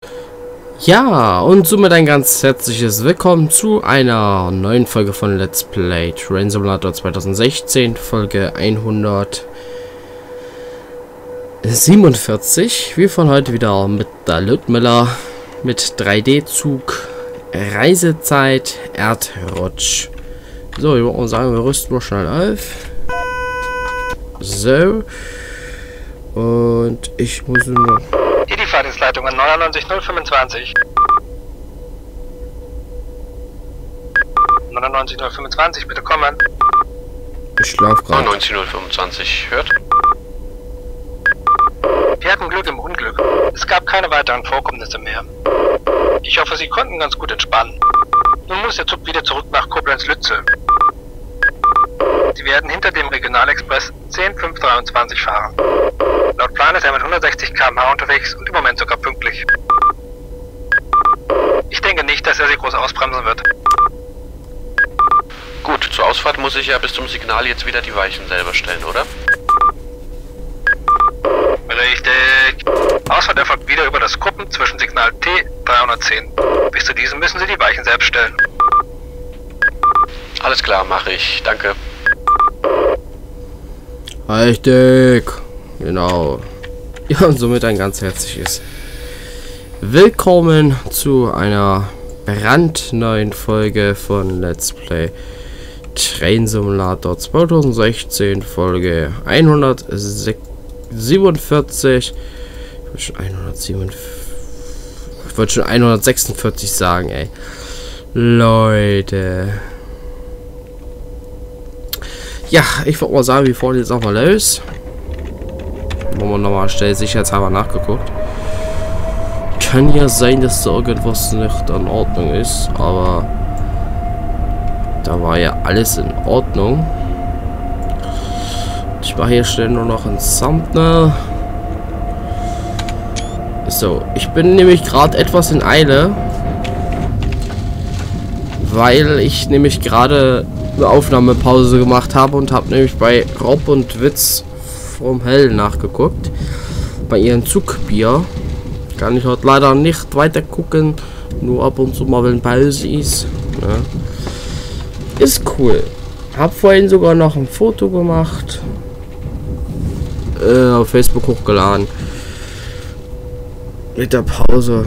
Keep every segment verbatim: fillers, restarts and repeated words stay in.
Ja, und somit ein ganz herzliches Willkommen zu einer neuen Folge von Let's Play Train Simulator zwanzig sechzehn, Folge hundertsiebenundvierzig. Wir fahren heute wieder mit der Ludmilla, mit drei D-Zug, Reisezeit, Erdrutsch. So, ich würde mal sagen, wir rüsten mal schnell auf. So. Und ich muss nur... Hier die Fahrdienstleitung an neunundneunzig null fünfundzwanzig. neunundneunzig null fünfundzwanzig, bitte kommen. Ich schlaf gerade. neunundneunzig null fünfundzwanzig, hört? Wir hatten Glück im Unglück. Es gab keine weiteren Vorkommnisse mehr. Ich hoffe, Sie konnten ganz gut entspannen. Nun muss der Zug wieder zurück nach Koblenz-Lützel. Sie werden hinter dem Regionalexpress zehn fünf dreiundzwanzig fahren. Laut Plan ist er mit hundertsechzig Kilometer pro Stunde unterwegs und im Moment sogar pünktlich. Ich denke nicht, dass er Sie groß ausbremsen wird. Gut, zur Ausfahrt muss ich ja bis zum Signal jetzt wieder die Weichen selber stellen, oder? Richtig. Ausfahrt erfolgt wieder über das Kuppen zwischen Signal T dreihundertzehn. Bis zu diesem müssen Sie die Weichen selbst stellen. Alles klar, mache ich. Danke. Richtig. Genau. Ja, und somit ein ganz herzliches Willkommen zu einer brandneuen Folge von Let's Play Train Simulator zwanzig sechzehn, Folge hundertsiebenundvierzig. Ich wollte schon hundertsiebenundvierzig. Ich wollte schon hundertsechsundvierzig sagen, ey. Leute. Ja, ich würde mal sagen, wir fahren jetzt auch mal los. Wollen wir nochmal schnell sicherheitshalber nachgeguckt. Kann ja sein, dass da irgendwas nicht in Ordnung ist, aber da war ja alles in Ordnung. Ich mache hier schnell nur noch ein Thumbnail. So, ich bin nämlich gerade etwas in Eile, weil ich nämlich gerade eine Aufnahmepause gemacht habe und habe nämlich bei Rob und Witz vom Hell nachgeguckt. Bei ihren Zugbier. Kann ich heute leider nicht weiter gucken. Nur ab und zu mal, wenn Pause ist. Ja. Ist cool. Hab vorhin sogar noch ein Foto gemacht. Äh, auf Facebook hochgeladen. Mit der Pause.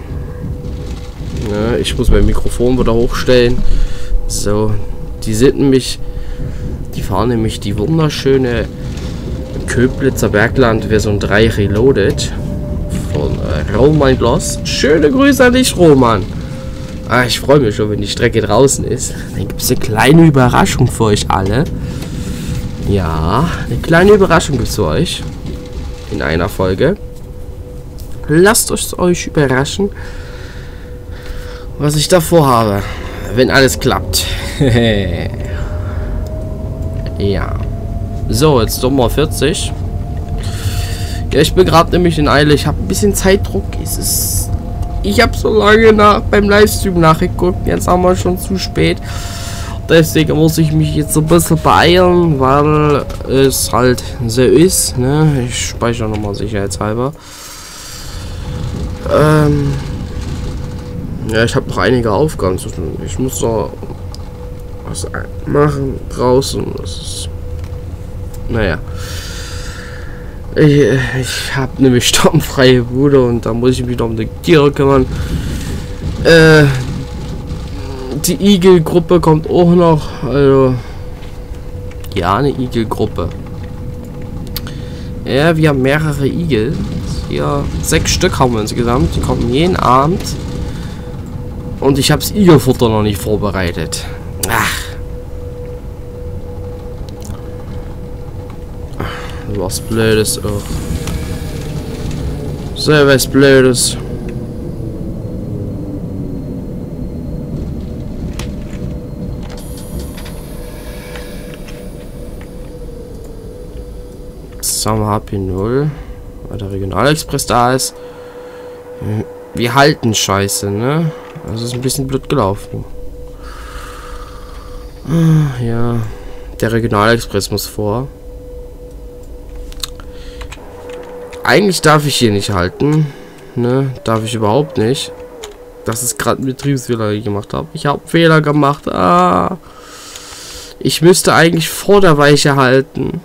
Ja, ich muss mein Mikrofon wieder hochstellen. So. Die sind nämlich. Die fahren nämlich die wunderschöne Köblitzer Bergland Version drei Reloaded von äh, Roman Gloss. Schöne Grüße an dich, Roman. Ah, ich freue mich schon, wenn die Strecke draußen ist. Dann gibt es eine kleine Überraschung für euch alle. Ja, eine kleine Überraschung gibt es für euch in einer Folge. Lasst euch euch überraschen, was ich davor habe, wenn alles klappt. Ja. So, jetzt Nummer vierzig. Ja, ich bin gerade nämlich in Eile. Ich habe ein bisschen Zeitdruck. Es ist, ich habe so lange nach beim Livestream nachgeguckt. Jetzt haben wir schon zu spät. Deswegen muss ich mich jetzt so ein bisschen beeilen, weil es halt so ist. Ne? Ich speichere nochmal sicherheitshalber. Ähm ja, ich habe noch einige Aufgaben zu tun. Ich muss noch was machen draußen. Das ist, naja. Ich, ich habe nämlich stammenfreie Bude und da muss ich mich noch um die Tiere kümmern. Äh, die Igel-Gruppe kommt auch noch. Also, ja, eine Igel-Gruppe. Ja, wir haben mehrere Igel. Ja, sechs Stück haben wir insgesamt. Die kommen jeden Abend. Und ich habe das Igelfutter noch nicht vorbereitet. Ach. Was Blödes auch. So was Blödes. Summer H P null. Weil der Regionalexpress da ist. Wir halten Scheiße, ne? Das ist ein bisschen blöd gelaufen. Ja. Der Regionalexpress muss vor. Eigentlich darf ich hier nicht halten. Ne, darf ich überhaupt nicht. Das ist gerade ein Betriebsfehler, den ich gemacht habe. Ich habe Fehler gemacht. Ah. Ich müsste eigentlich vor der Weiche halten.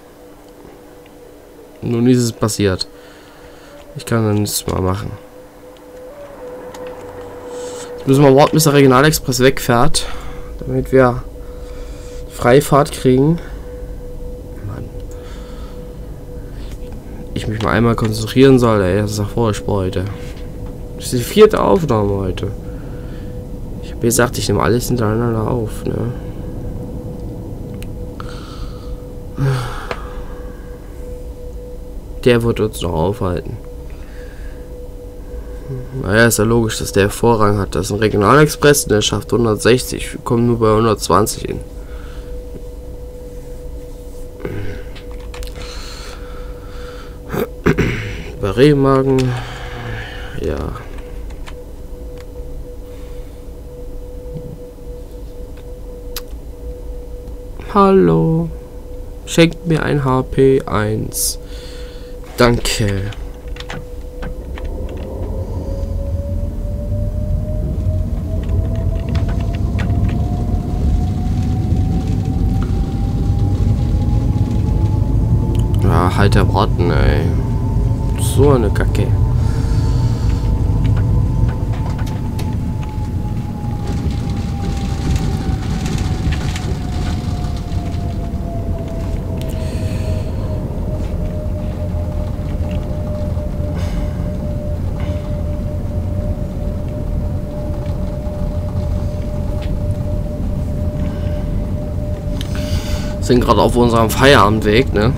Nun ist es passiert. Ich kann dann nichts mal machen. Jetzt müssen wir warten, bis der Regionalexpress wegfährt. Damit wir Freifahrt kriegen. Mann. Ich mich mal einmal konzentrieren soll, ey. Das ist doch furchtbar heute. Das ist die vierte Aufnahme heute. Ich habe gesagt, ich nehme alles hintereinander auf, ne? Der wird uns noch aufhalten. Naja, ist ja logisch, dass der Vorrang hat. Das ist ein Regionalexpress, der schafft hundertsechzig. Wir kommen nur bei hundertzwanzig hin. Bei Remagen. Ja. Hallo. Schenkt mir ein H P eins. Danke. Ja, halt erwarten, ey. So eine Kacke. Sind gerade auf unserem Feierabendweg, ne?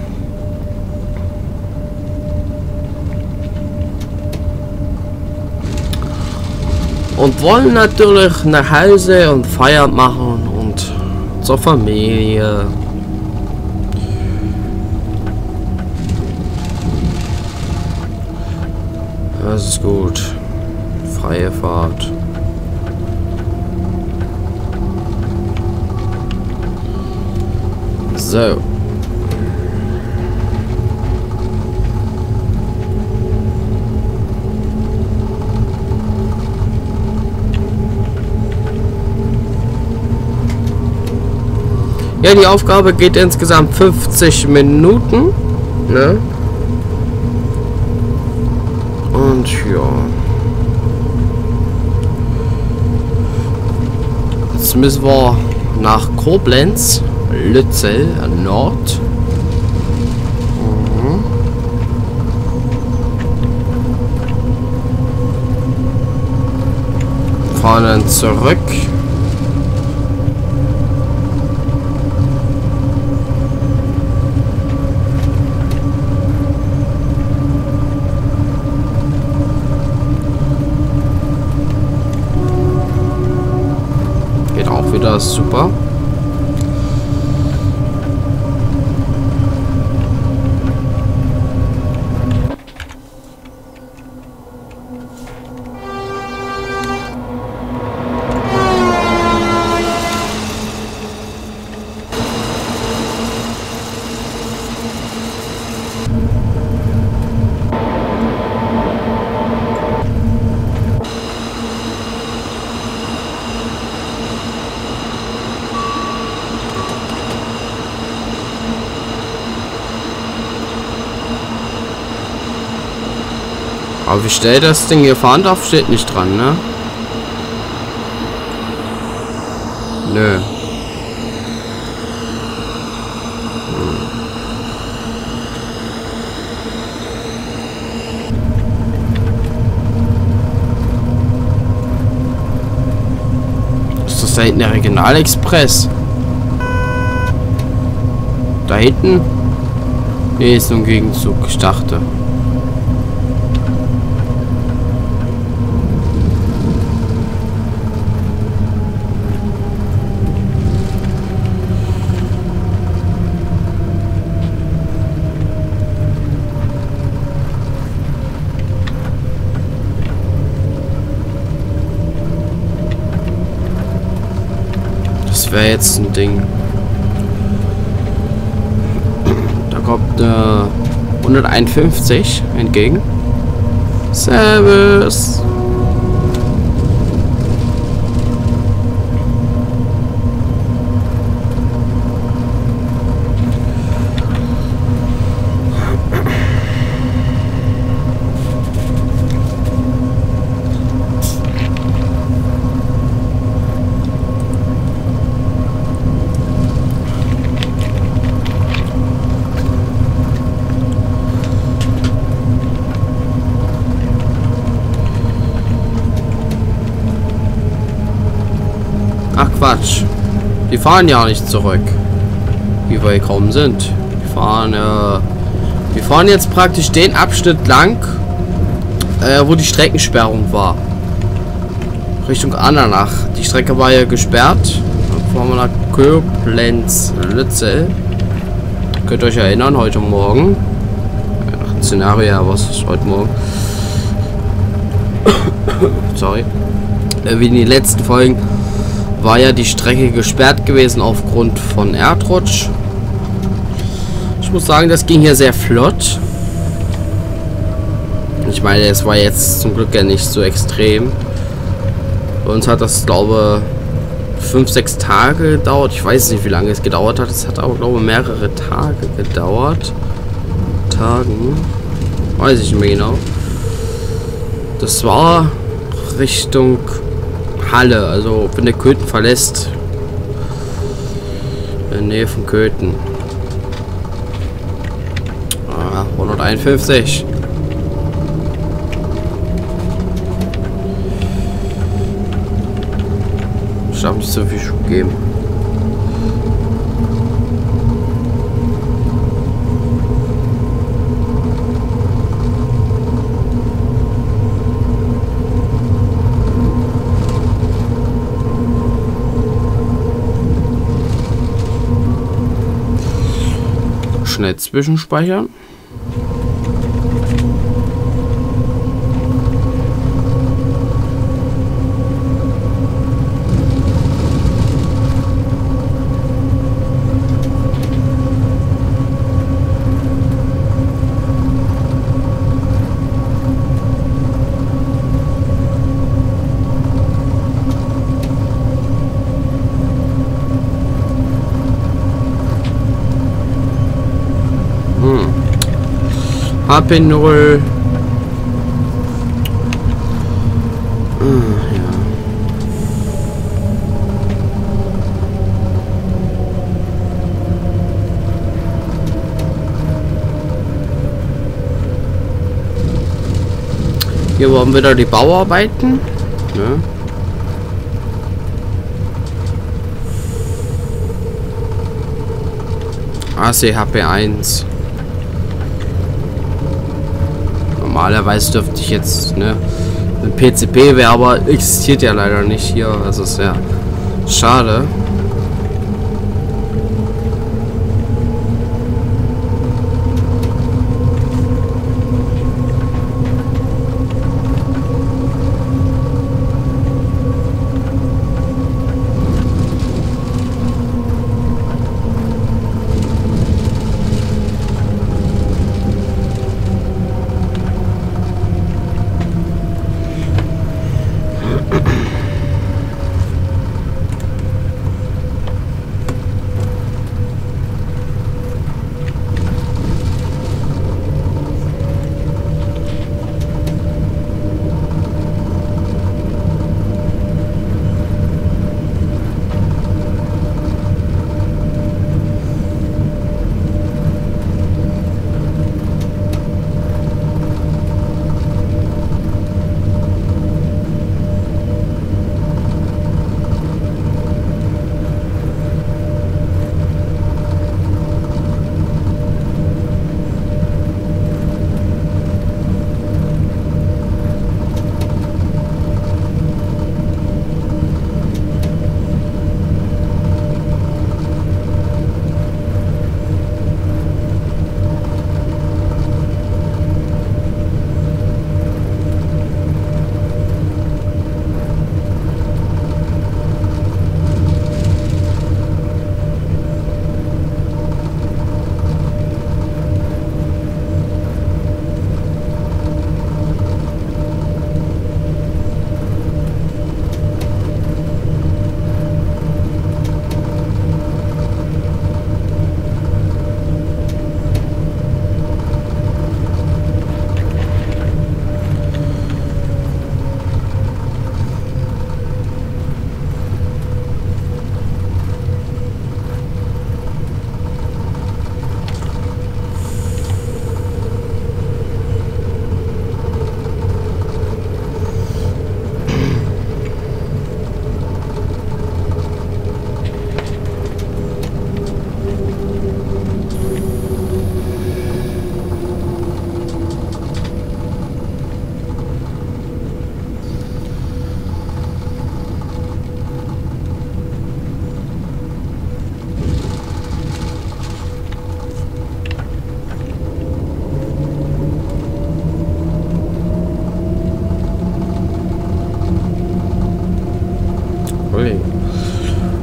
Und wollen natürlich nach Hause und Feierabend machen und zur Familie. Das ist gut. Freie Fahrt. So. Ja, die Aufgabe geht insgesamt fünfzig Minuten, ne? Und ja. Jetzt müssen wir nach Koblenz, Lützel, Nord. Mhm. Fahren dann zurück. Wieder super. Aber wie schnell das Ding hier fahren darf, steht nicht dran, ne? Nö. Hm. Ist das da hinten der Regionalexpress? Da hinten? Nee, ist nur ein Gegenzug. Ich dachte. Wäre jetzt ein Ding. Da kommt eine hunderteinundfünfzig entgegen. Servus. Ach Quatsch. Die fahren ja nicht zurück. Wie wir gekommen sind. Die fahren, äh, wir fahren jetzt praktisch den Abschnitt lang, äh, wo die Streckensperrung war. Richtung Andernach. Die Strecke war ja gesperrt. Dann fahren wir nach Koblenz-Lützel. Könnt ihr euch erinnern, heute Morgen. Ach, Szenario, was ist heute Morgen? Sorry. Äh, wie in den letzten Folgen war ja die Strecke gesperrt gewesen aufgrund von Erdrutsch. Ich muss sagen, das ging hier sehr flott. Ich meine, es war jetzt zum Glück ja nicht so extrem. Bei uns hat das, glaube ich, fünf, sechs Tage gedauert. Ich weiß nicht, wie lange es gedauert hat. Es hat aber, glaube ich, mehrere Tage gedauert. Tagen. Weiß ich nicht mehr genau. Das war Richtung Halle, also wenn der Köthen verlässt. In der Nähe von Köthen. Ah, hunderteinundfünfzig. Ich darf nicht so viel Schub geben. Schnell zwischenspeichern. H P null. Ah, ja. Hier waren wieder die Bauarbeiten. Ja. A C H P eins. Normalerweise dürfte ich jetzt, ne, ein P C P wäre, aber existiert ja leider nicht hier. Das ist ja schade.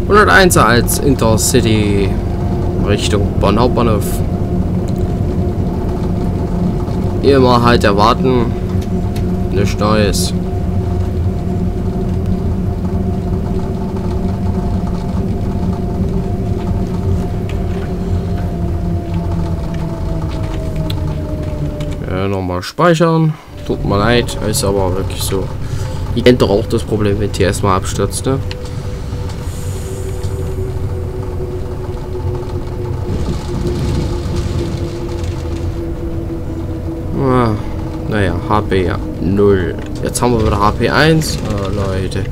hunderteins als Intercity Richtung Bonn Hauptbahnhof. Immer halt erwarten. Nichts Neues. Ja, nochmal speichern. Tut mir leid, ist aber wirklich so. Ihr kennt doch auch das Problem, wenn T S mal abstürzt, ne? Ah, naja, H P ja null. Jetzt haben wir wieder H P eins. Oh, Leute.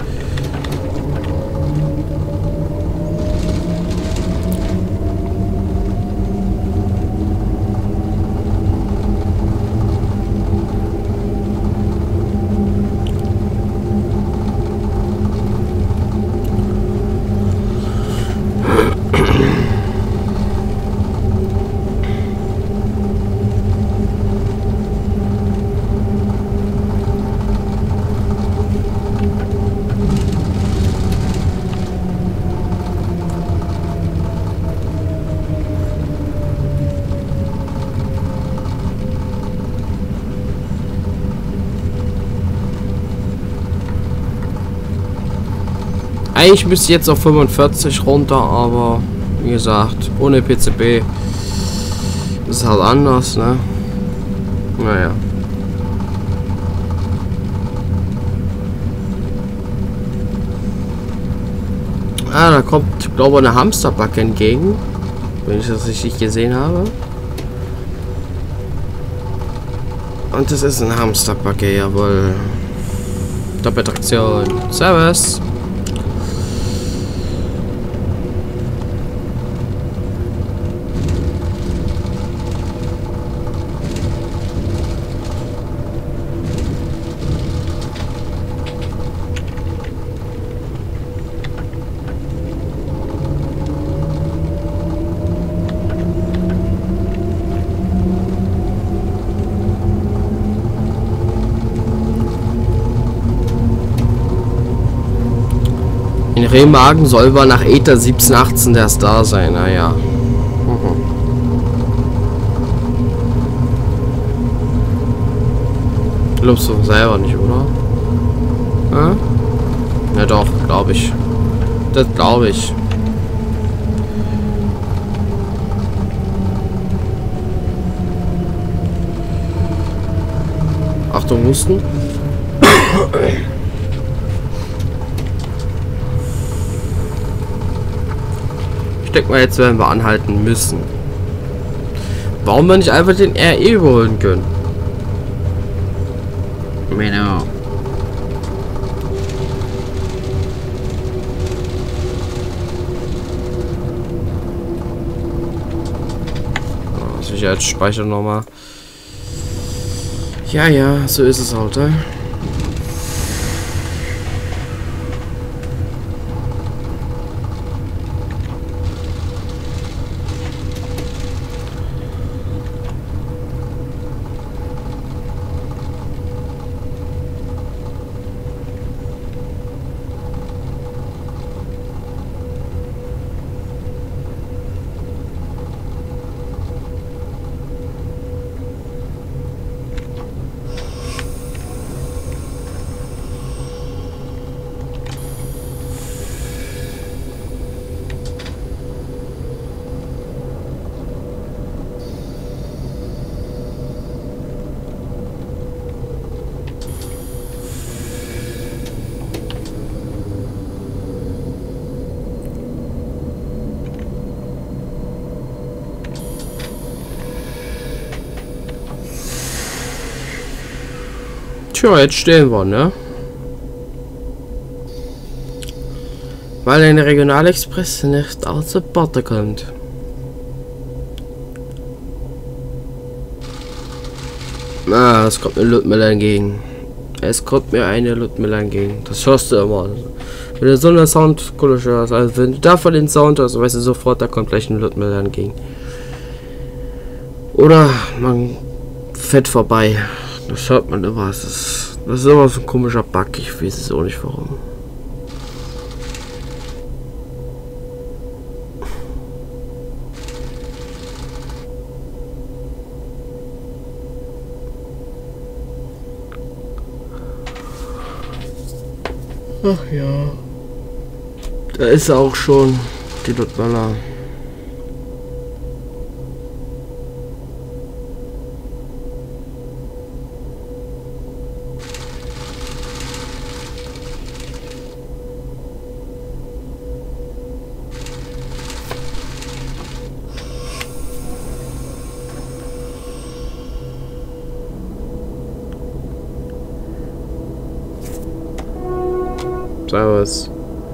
Eigentlich müsste ich jetzt auf fünfundvierzig runter, aber wie gesagt, ohne P C B ist halt anders, ne? Naja. Ah, da kommt, glaube ich, eine Hamsterbacke entgegen, wenn ich das richtig gesehen habe. Und das ist eine Hamsterbacke, jawohl. Doppeltraktion. Servus. In Remagen soll wir nach Ether siebzehn achtzehn der Star sein, naja. Mhm. Glaubst du selber nicht, oder? Ja, ja doch, glaube ich. Das glaube ich. Achtung, Husten. Ich denke mal, jetzt werden wir anhalten müssen. Warum wir nicht einfach den R E überholen können? Genau. Oh, Sicherheitsspeicher nochmal. Ja, ja, so ist es halt, ne? Tja, jetzt stehen wir, ne? Weil ein Regionalexpress nicht aus der Porte kommt. Na, es kommt mir Ludmilla entgegen. Es kommt mir eine Ludmilla entgegen. Das hörst du immer. Wenn du so eine Soundkulisse hast, also wenn du davon den Sound hast, weißt du sofort, da kommt gleich ein Ludmilla entgegen. Oder man fährt vorbei. Das hört man immer. Das ist, das ist immer so ein komischer Bug. Ich weiß es auch nicht warum. Ach ja. Da ist er auch schon, die Ludmilla. Servus.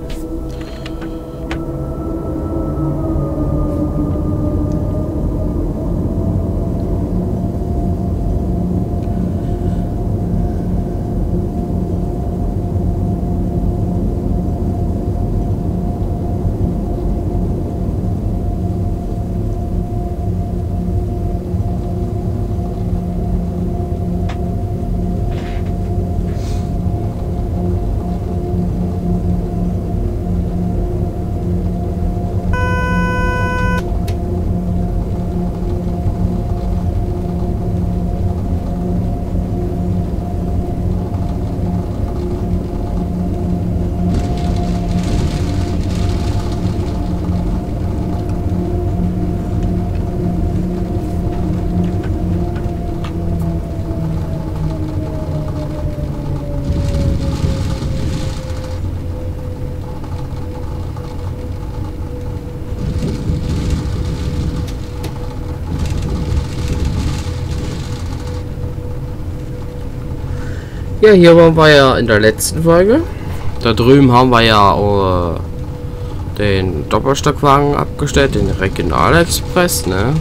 Ja, hier waren wir ja in der letzten Folge. Da drüben haben wir ja äh, den Doppelstockwagen abgestellt, den Regionalexpress, ne?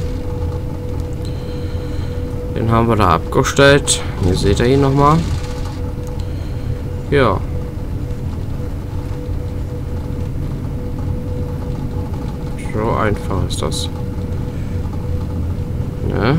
Den haben wir da abgestellt. Hier seht ihr ihn nochmal. Ja. So einfach ist das. Ne?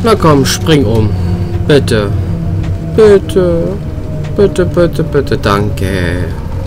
Na komm, spring um. Bitte. Bitte. Bitte, bitte, bitte. Danke.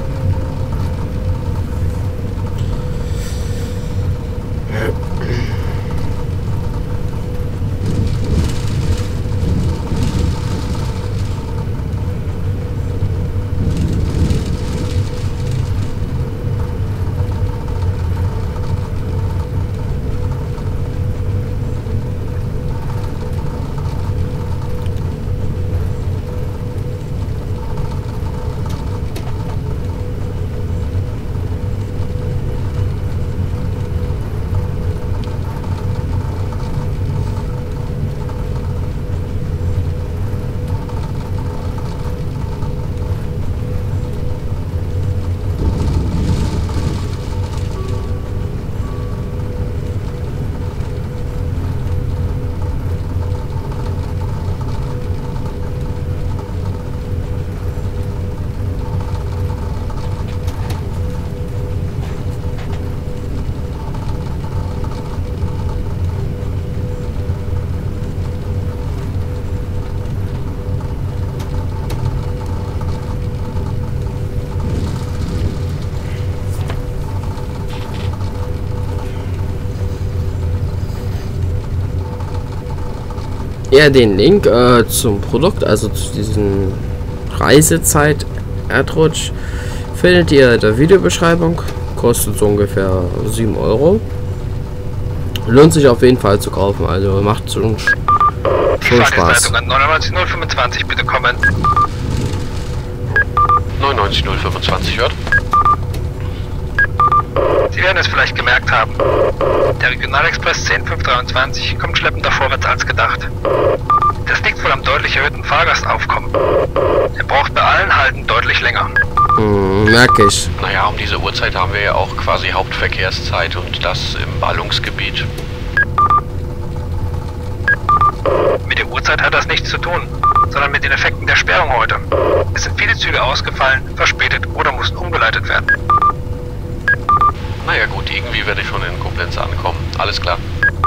Ja, den Link äh, zum Produkt, also zu diesen Reisezeit Erdrutsch, findet ihr in der Videobeschreibung. Kostet so ungefähr sieben Euro. Lohnt sich auf jeden Fall zu kaufen, also macht schon, schon Spaß. neunundneunzig null fünfundzwanzig bitte kommen. neunundneunzig null fünfundzwanzig hört. Sie werden es vielleicht gemerkt haben. Der Regionalexpress zehn fünf dreiundzwanzig kommt schleppender vorwärts als gedacht. Das liegt wohl am deutlich erhöhten Fahrgastaufkommen. Er braucht bei allen Halten deutlich länger. Hm, merke ich. Naja, um diese Uhrzeit haben wir ja auch quasi Hauptverkehrszeit und das im Ballungsgebiet. Mit der Uhrzeit hat das nichts zu tun, sondern mit den Effekten der Sperrung heute. Es sind viele Züge ausgefallen, verspätet oder mussten umgeleitet werden. Naja gut, irgendwie werde ich schon in Koblenz ankommen. Alles klar.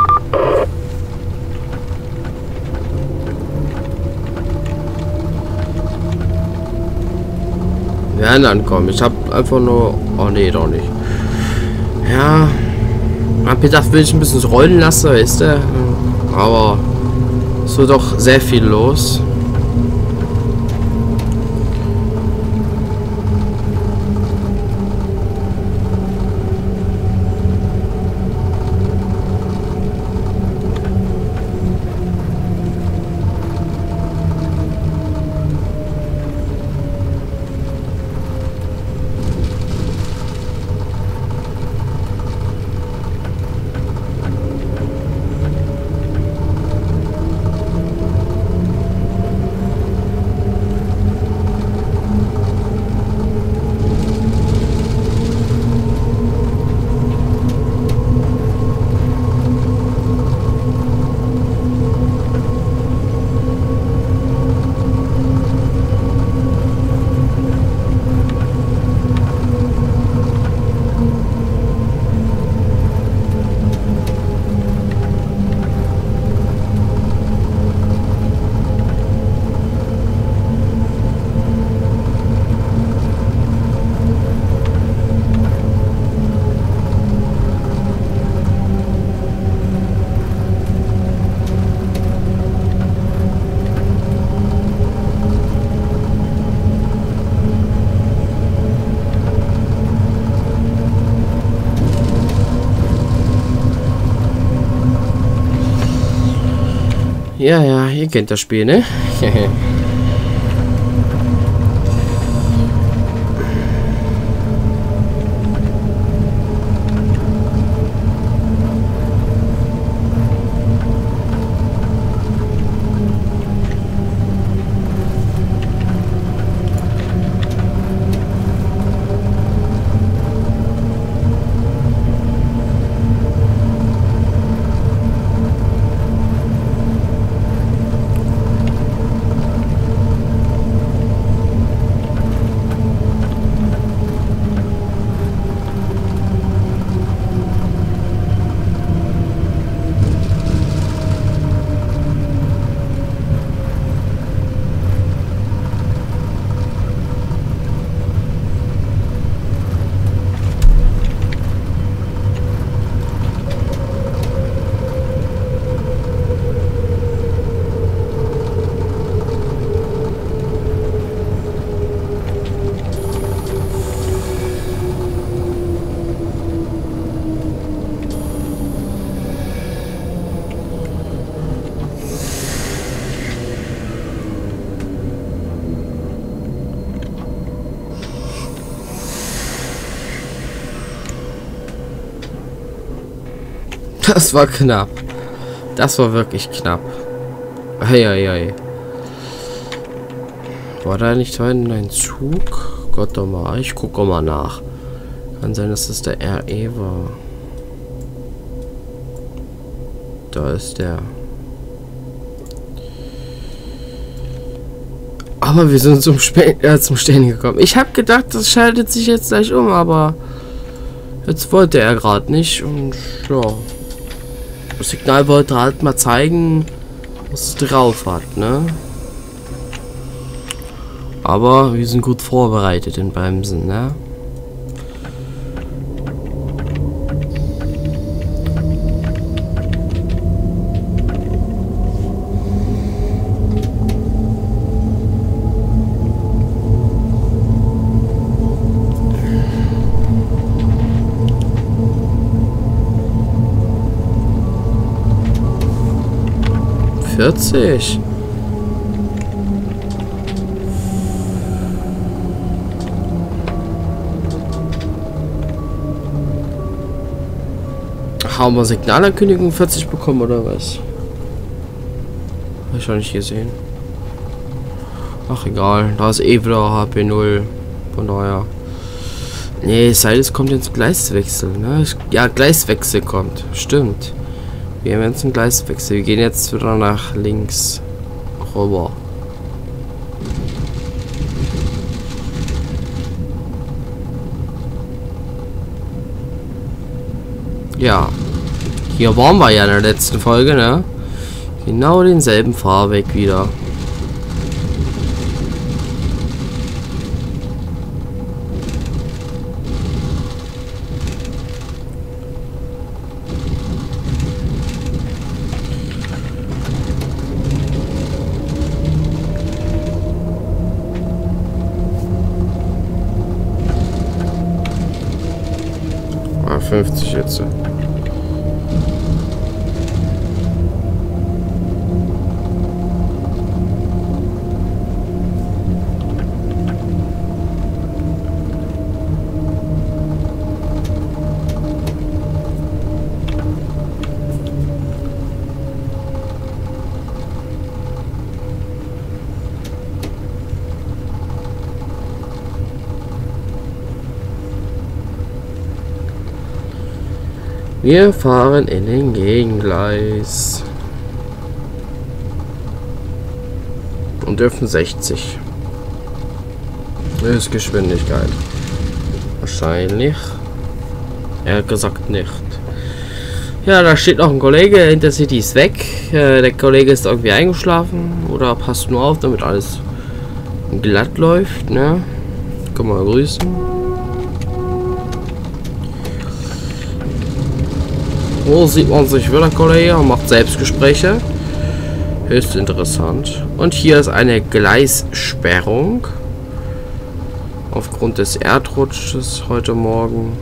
Wir werden ankommen. Ich habe einfach nur... Oh nee, doch nicht. Ja. Hab gedacht, will ich ein bisschen rollen lassen, weißt du? Aber es wird doch sehr viel los. Ja, ja, ihr kennt das Spiel, ne? Das war knapp. Das war wirklich knapp. Eieiei. War da nicht hinten ein Zug? Gott doch mal. Ich gucke mal nach. Kann sein, dass das der R E war. Da ist der. Aber wir sind zum, Sp äh, zum Stehen gekommen. Ich habe gedacht, das schaltet sich jetzt gleich um, aber jetzt wollte er gerade nicht. Und ja, das Signal wollte halt mal zeigen, was es drauf hat, ne? Aber wir sind gut vorbereitet in Bremsen, ne? vierzig. Haben wir Signalankündigung vierzig bekommen oder was? Hab ich noch nicht gesehen. Ach egal, da ist eh wieder H P null. Von daher. Nee, es sei denn, es kommt jetzt Gleiswechsel, ne? Ja, Gleiswechsel kommt. Stimmt. Wir haben jetzt einen Gleiswechsel. Wir gehen jetzt wieder nach links rüber. Ja. Hier waren wir ja in der letzten Folge, ne? Genau denselben Fahrweg wieder. fünfzig jetzt. Wir fahren in den Gegengleis. Und dürfen sechzig. Höchstgeschwindigkeit. Wahrscheinlich. Er hat gesagt nicht. Ja, da steht noch ein Kollege. Intercity ist weg. Äh, der Kollege ist irgendwie eingeschlafen. Oder passt nur auf, damit alles glatt läuft. Ne? Kann man grüßen. So sieht man sich wieder, Kollege, und macht Selbstgespräche. Höchst interessant. Und hier ist eine Gleissperrung. Aufgrund des Erdrutsches heute Morgen.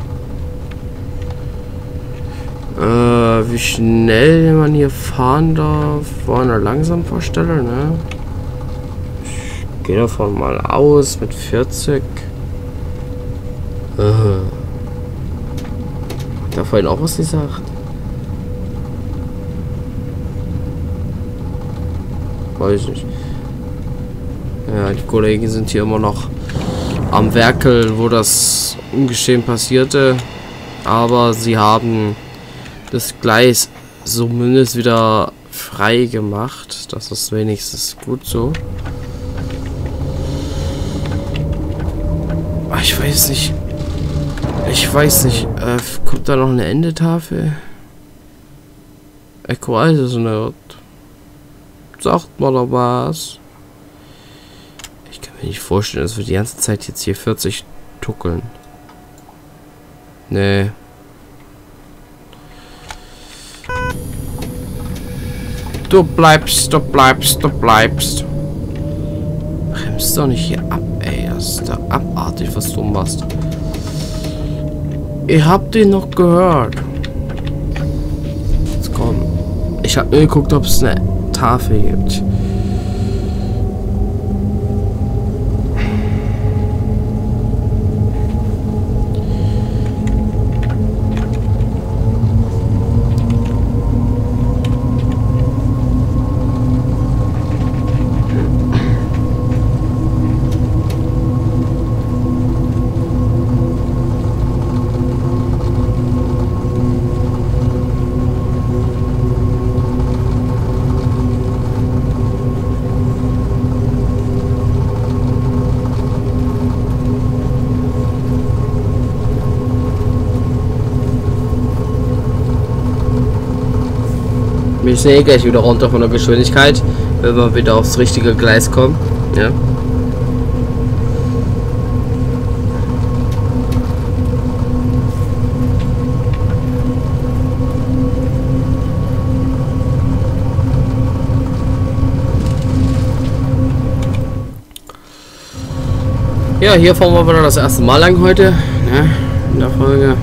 Äh, wie schnell man hier fahren darf, war eine Langsamfahrstelle, ne? Ich gehe davon mal aus mit vierzig. Äh. Da vorhin auch was gesagt? Weiß nicht. Ja, die Kollegen sind hier immer noch am Werkeln, wo das Ungeschehen passierte. Aber sie haben das Gleis zumindest wieder frei gemacht. Das ist wenigstens gut so. Ich weiß nicht. Ich weiß nicht, äh, kommt da noch eine Endetafel? Echo ist nicht. Sagt mal da was. Ich kann mir nicht vorstellen, dass wir die ganze Zeit jetzt hier vierzig tuckeln. Nee. Du bleibst, du bleibst, du bleibst. Bremst doch nicht hier ab, ey. Das ist da abartig, was du machst. Ihr habt den noch gehört. Jetzt komm. Ich habe mir geguckt, ob es eine Tafel gibt. müssen eh gleich wieder runter von der Geschwindigkeit, wenn wir wieder aufs richtige Gleis kommen. Ja. Ja, hier fahren wir wieder das erste Mal lang heute, ne, in der Folge.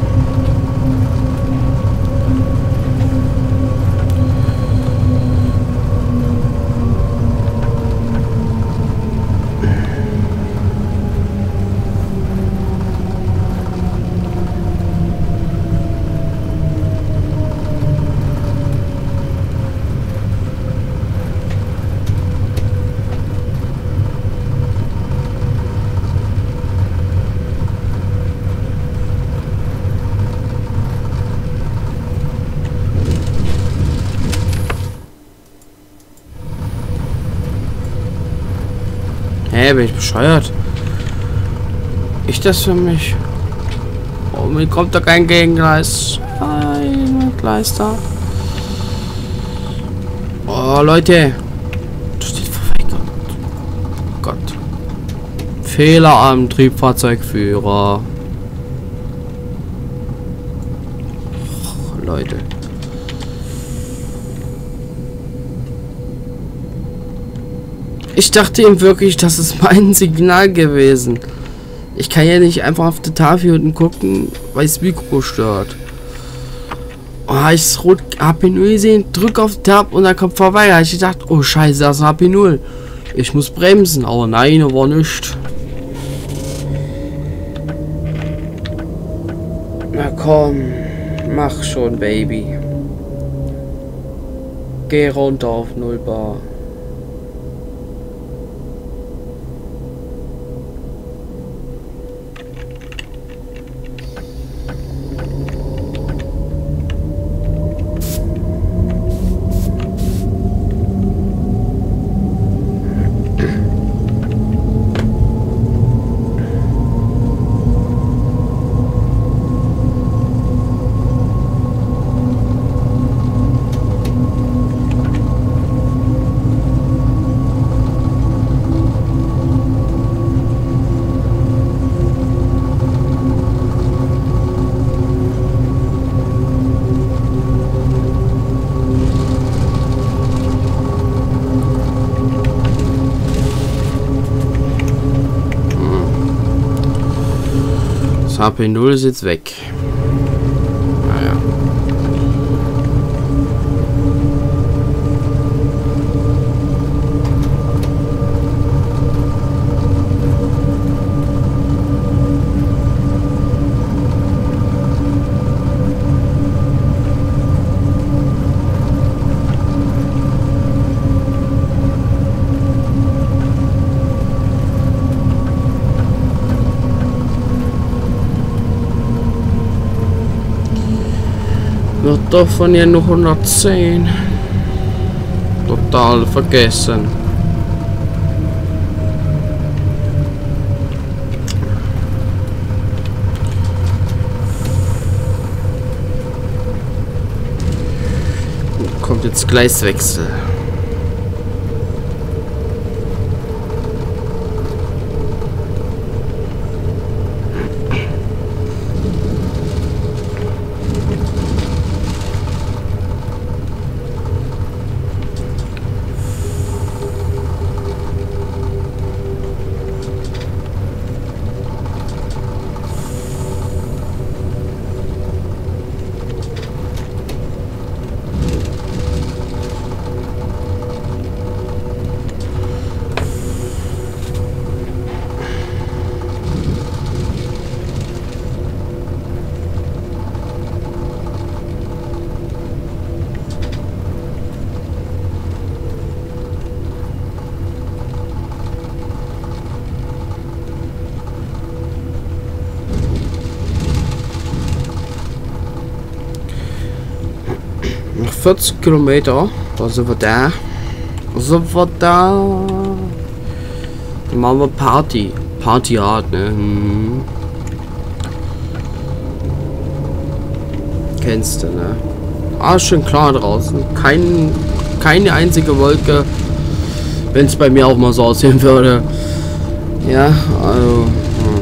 Hä, bin ich bescheuert? Ich das für mich? Oh, mir kommt da kein Gegengleis. Ein Gleis da. Oh, Leute. Da steht verweigert. Gott. Fehler am Triebfahrzeugführer. Oh, Leute. Ich dachte ihm wirklich, das ist mein Signal gewesen. Ich kann ja nicht einfach auf der Tafel unten gucken, weil das Mikro stört. Oh, ich rot H P null gesehen, drück auf Tab und dann kommt vorbei. Ich dachte, oh scheiße, das ist H P null. Ich muss bremsen, aber nein, war nicht. Na komm, mach schon, Baby. Geh runter auf null Bar. H P null ist jetzt weg. Naja. Wird davon ja nur hundertzehn. Total vergessen. Kommt jetzt Gleiswechsel. vierzig Kilometer, da sind wir da. Da sind wir da. Dann machen wir Party. Party hart, ne? Hm. Kennst du, ne? Ah, schön klar draußen. Kein, keine einzige Wolke. Wenn es bei mir auch mal so aussehen würde. Ja, also. Hm.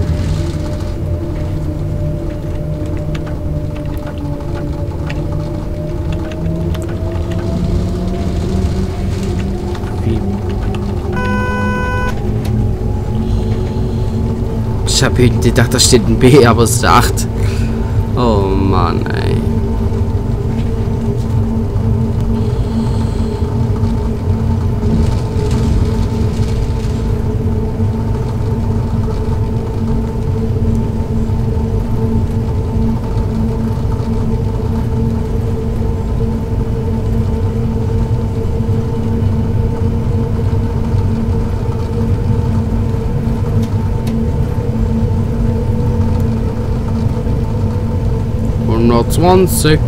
Wie? Ich habe irgendwie gedacht, da steht ein B, aber es ist acht. Oh Mann, ey. hundertzwanzig.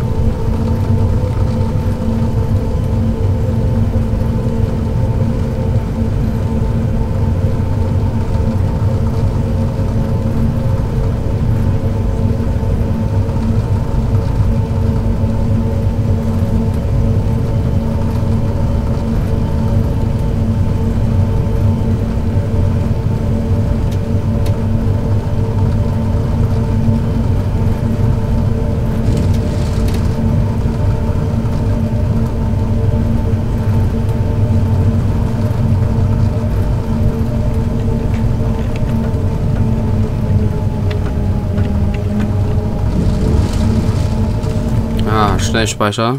Ah, Schnellspeicher.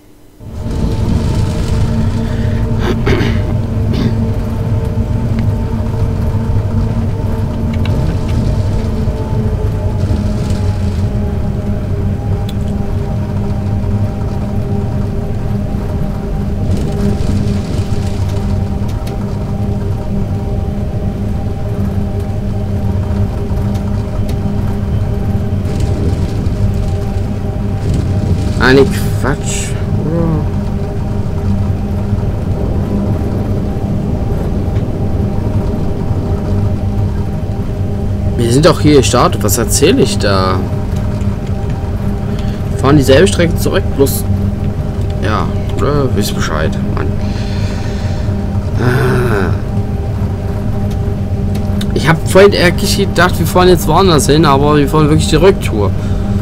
Ah, nee, Quatsch. Wir sind doch hier gestartet. Was erzähle ich da? Wir fahren dieselbe Strecke zurück, bloß... Ja, äh, wisst Bescheid, Mann. Ah. Ich habe vorhin ehrlich gedacht, wir fahren jetzt woanders hin, aber wir fahren wirklich die Rücktour.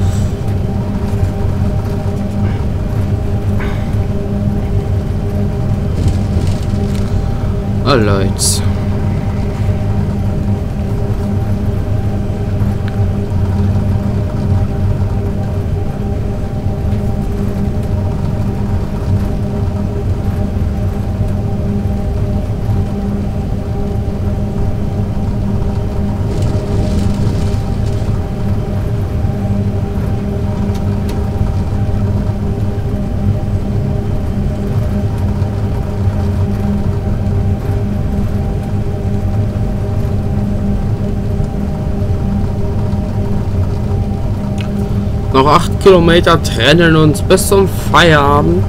Oh, Leute. Noch acht Kilometer trennen uns bis zum Feierabend.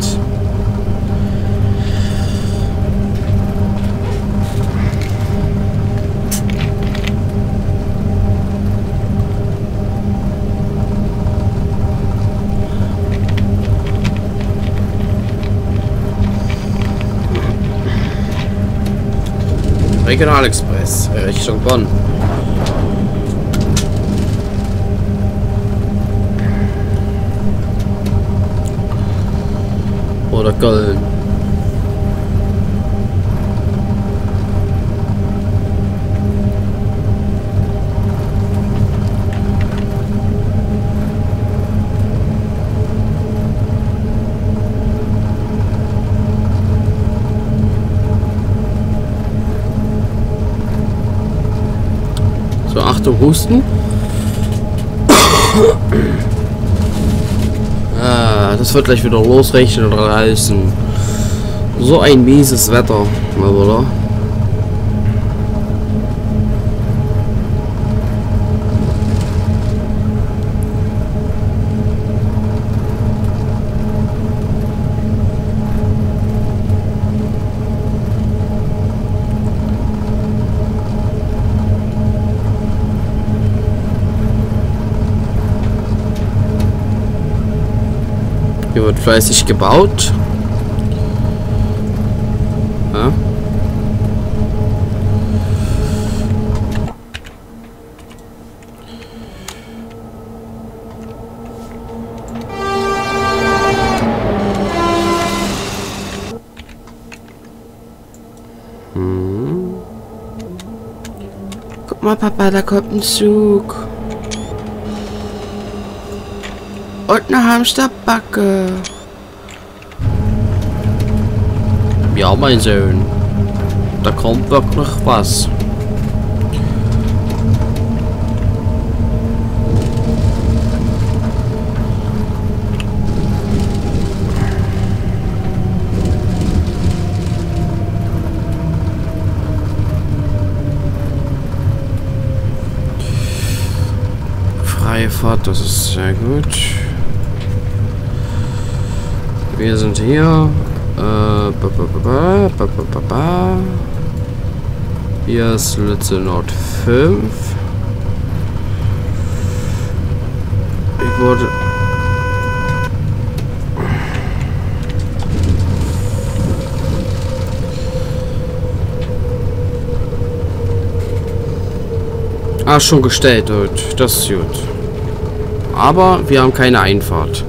Regionalexpress Richtung Bonn. Oder Köln. So, Achtung, Husten. Ah, das wird gleich wieder losrechnen oder reißen. So ein mieses Wetter, oder? Hier wird fleißig gebaut. Ja. Hm. Guck mal, Papa, da kommt ein Zug. Und eine Hamsterbacke. Ja, mein Sohn. Da kommt wirklich was. Freie Fahrt, das ist sehr gut. Wir sind hier. Äh, ba, ba, ba, ba, ba, ba, ba. Hier ist Lütze Nord fünf. Ich wurde. Ah, schon gestellt, das ist gut. Aber wir haben keine Einfahrt.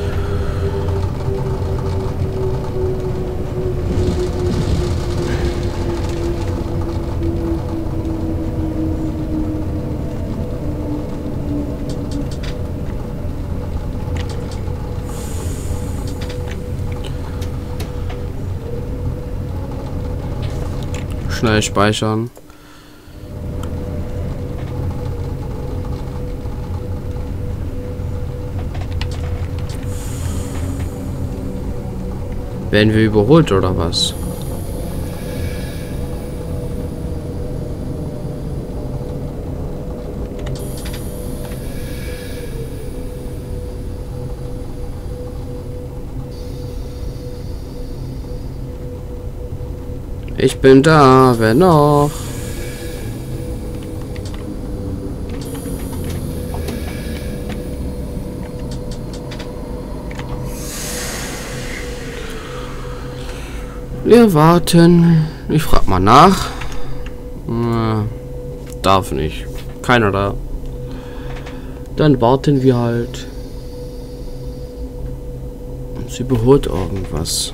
Schnell speichern. Werden wir überholt oder was? Ich bin da, wer noch? Wir warten. Ich frag mal nach. Na, darf nicht. Keiner da. Dann warten wir halt. Sie überholt irgendwas.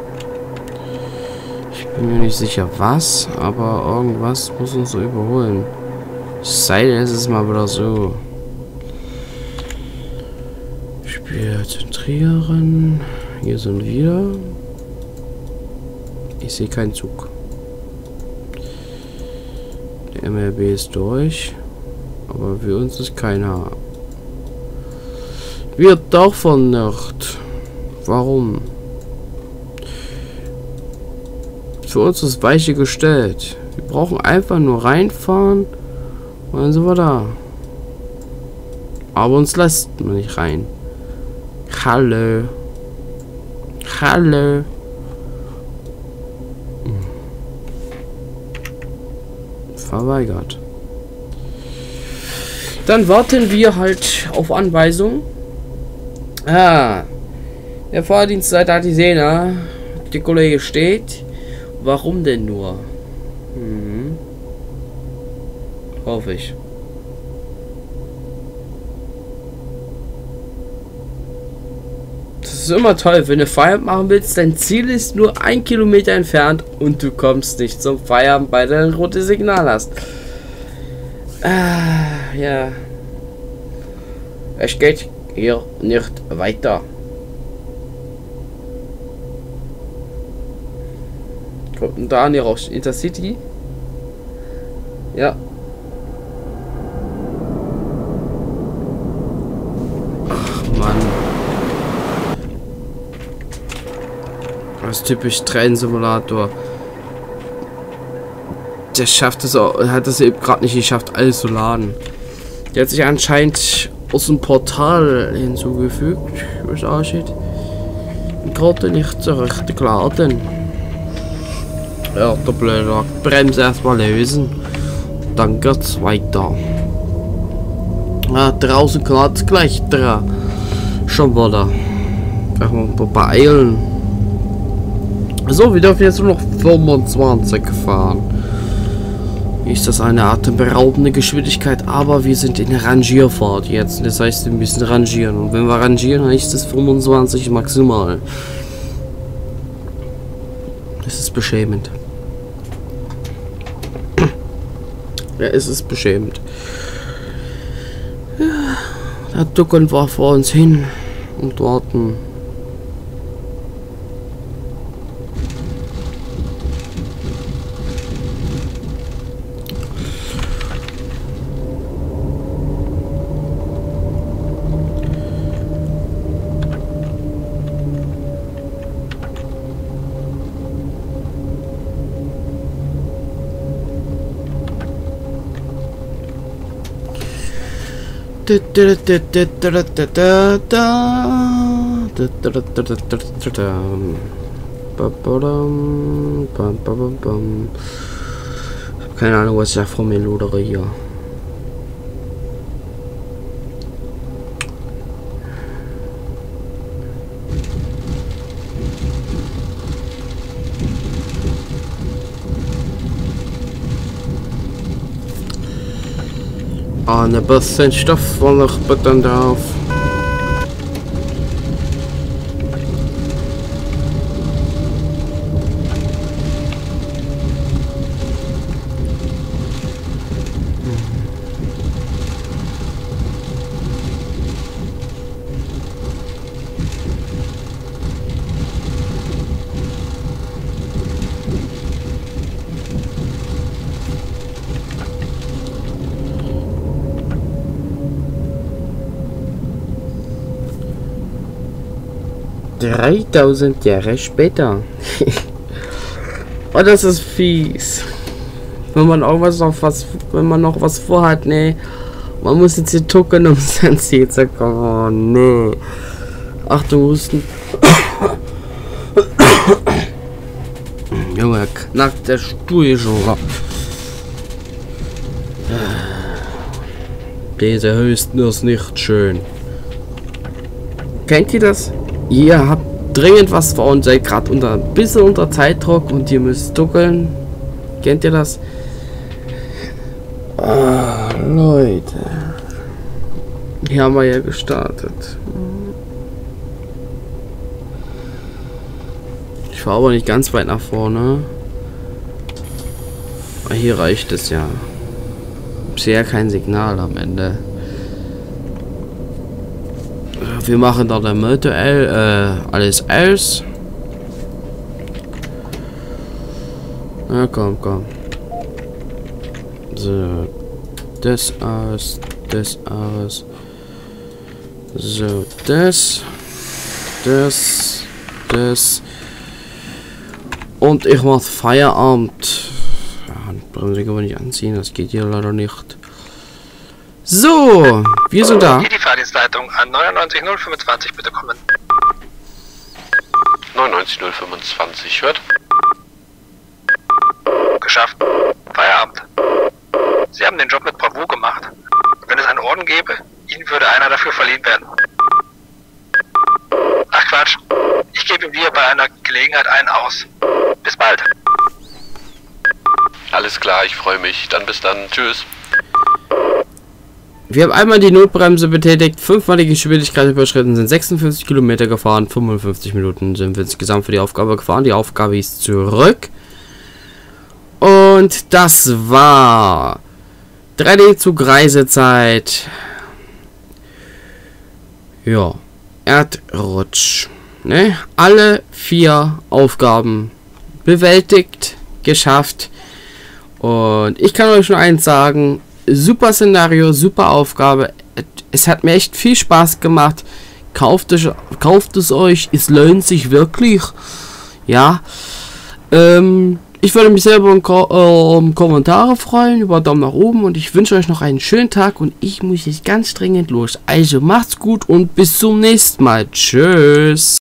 Ich bin mir nicht sicher was, aber irgendwas muss uns so überholen. Sei denn, es ist mal wieder so. Spiel zentrieren. Hier sind wir. Ich sehe keinen Zug. Der M L B ist durch. Aber für uns ist keiner. Wird doch von Nacht. Warum? Für uns ist Weiche gestellt. Wir brauchen einfach nur reinfahren und dann sind wir da. Aber uns lässt man nicht rein. Hallo. Hallo. Verweigert. Dann warten wir halt auf Anweisung. Ah. Der Fahrdienstleiter hat die Sehne. Der Kollege steht. Warum denn nur? Mhm. Hoffe ich. Das ist immer toll, wenn du Feierabend machen willst, dein Ziel ist nur ein Kilometer entfernt und du kommst nicht zum Feierabend, weil du ein rotes Signal hast. Ah, ja. Es geht hier nicht weiter. Kommt da nicht raus? Intercity? Ja. Ach Mann. Das ist typisch Train-Simulator. Der schafft es auch, hat es eben gerade nicht geschafft, alles zu laden. Der hat sich anscheinend aus dem Portal hinzugefügt, wie es aussieht. Die Karte nicht so richtig geladen. Ja, der blöde Bremse erstmal lösen. Dann geht's weiter. Ah, draußen knallt gleich dran. Schon wieder. Einfach mal beeilen. So, wir dürfen jetzt nur noch fünfundzwanzig fahren. Ist das eine atemberaubende Geschwindigkeit, aber wir sind in der Rangierfahrt jetzt. Das heißt, wir müssen rangieren. Und wenn wir rangieren, heißt es fünfundzwanzig maximal. Das ist beschämend. Ja, es ist beschämend. Ja, da ducken wir vor uns hin und warten. Keine Ahnung, was ich da vor mir lodere hier. Ah, ein bisschen Stoff war noch bitte drauf. dreitausend Jahre später. Oh, das ist fies. Wenn man auch was noch was, wenn man noch was vorhat, nee. Man muss jetzt hier tucken, um sein Ziel zu kommen. Oh, nee. Achtung, Husten. Junge, knackt der Stuhl schon. Diese Husten ist nicht schön. Kennt ihr das? Ihr habt dringend was vor und seid gerade unter ein bisschen unter Zeitdruck und ihr müsst duckeln. Kennt ihr das? Ah, Leute. Hier haben wir ja gestartet. Ich fahre aber nicht ganz weit nach vorne. Aber hier reicht es ja. Ich sehe ja kein Signal am Ende. Wir machen da der Motor äh, alles aus. Na komm, komm. So. Das aus. Das aus. So, das. Das. Das. Und ich mach Feierabend. Ja, Bremse kann man nicht anziehen, das geht hier leider nicht. So, wir sind da. Hier die Fahrdienstleitung an neunundneunzig null fünfundzwanzig, bitte kommen. neunundneunzig null fünfundzwanzig, hört? Geschafft. Feierabend. Sie haben den Job mit Bravour gemacht. Wenn es einen Orden gäbe, Ihnen würde einer dafür verliehen werden. Ach Quatsch. Ich gebe ihm dir bei einer Gelegenheit einen aus. Bis bald. Alles klar, ich freue mich. Dann bis dann. Tschüss. Wir haben einmal die Notbremse betätigt, fünfmal die Geschwindigkeit überschritten, sind sechsundfünfzig Kilometer gefahren, fünfundfünfzig Minuten sind wir insgesamt für die Aufgabe gefahren. Die Aufgabe ist zurück. Und das war drei D-Zug Reisezeit. Ja, Erdrutsch. Ne? Alle vier Aufgaben bewältigt, geschafft. Und ich kann euch nur eins sagen. Super Szenario, super Aufgabe. Es hat mir echt viel Spaß gemacht. Kauft es, kauft es euch. Es lohnt sich wirklich. Ja. Ähm, ich würde mich selber um, Ko äh, um Kommentare freuen, über Daumen nach oben. Und ich wünsche euch noch einen schönen Tag. Und ich muss jetzt ganz dringend los. Also macht's gut und bis zum nächsten Mal. Tschüss.